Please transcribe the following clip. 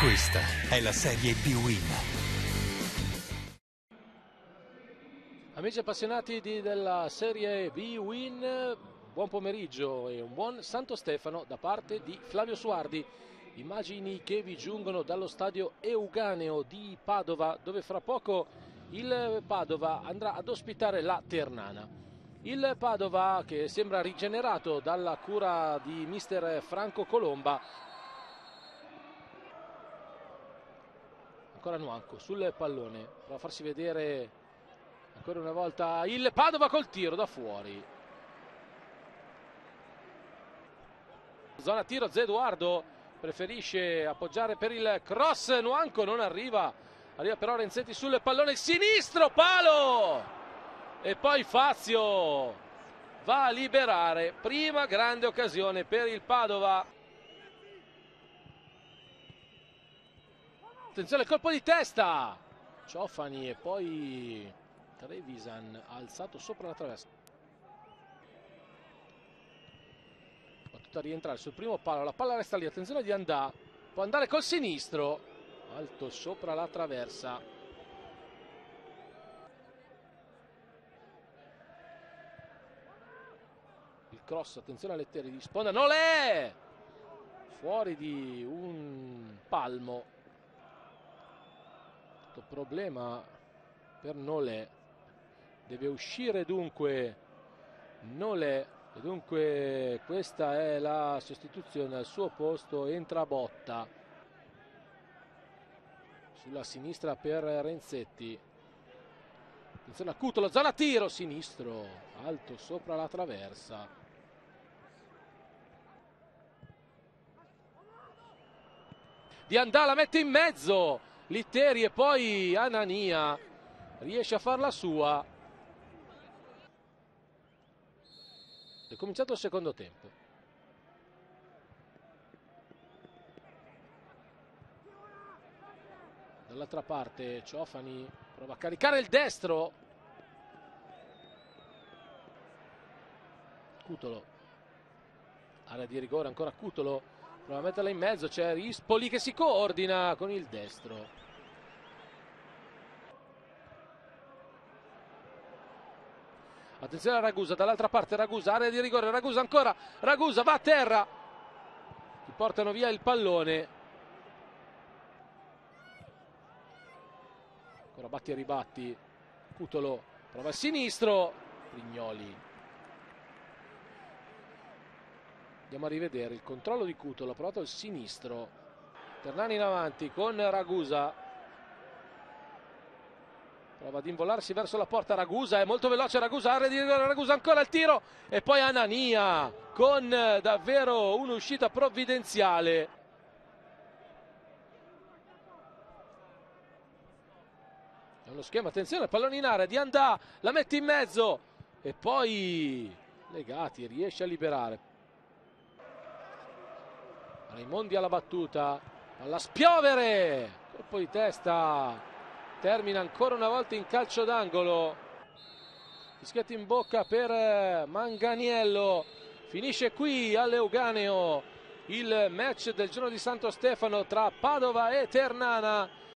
Questa è la Serie B-Win. Amici appassionati della Serie B-Win, buon pomeriggio e un buon Santo Stefano da parte di Flavio Suardi. Immagini che vi giungono dallo stadio Euganeo di Padova, dove fra poco il Padova andrà ad ospitare la Ternana. Il Padova, che sembra rigenerato dalla cura di mister Franco Colomba. Ancora Nuanco sul pallone, prova a farsi vedere ancora una volta il Padova col tiro da fuori. Zona tiro, Zeduardo preferisce appoggiare per il cross, Nuanco non arriva però Renzetti sul pallone sinistro, palo! E poi Fazio va a liberare, prima grande occasione per il Padova. Attenzione, colpo di testa, Ciofani e poi Trevisan ha alzato sopra la traversa. Battuta a rientrare sul primo palo, la palla resta lì, attenzione di Andà, può andare col sinistro, alto sopra la traversa. Il cross, attenzione alle Letteri di sponda, Nolè! Fuori di un palmo. Problema per Nolè, deve uscire dunque Nolè e dunque questa è la sostituzione. Al suo posto entra Botta sulla sinistra per Renzetti. Attenzione a Cutolo, zona tiro sinistro, alto sopra la traversa. Di Andà la mette in mezzo Litteri e poi Anania riesce a farla sua. È cominciato il secondo tempo. Dall'altra parte Ciofani prova a caricare il destro. Cutolo, area di rigore, ancora Cutolo, prova a metterla in mezzo, c'è Rispoli che si coordina con il destro. Attenzione a Ragusa, dall'altra parte Ragusa, area di rigore, Ragusa ancora, Ragusa va a terra, ti portano via il pallone. Ancora batti e ribatti, Cutolo prova il sinistro, Prignoli. Andiamo a rivedere il controllo di Cutolo, ha provato il sinistro, Ternani in avanti con Ragusa, prova ad involarsi verso la porta, Ragusa è molto veloce, Ragusa ancora il tiro e poi Anania con davvero un'uscita provvidenziale. È uno schema, attenzione, pallone in area, di Andà, la mette in mezzo e poi Legati riesce a liberare. Raimondi alla battuta, alla spiovere, colpo di testa, termina ancora una volta in calcio d'angolo. Fischietto in bocca per Manganiello, finisce qui all'Euganeo il match del giorno di Santo Stefano tra Padova e Ternana.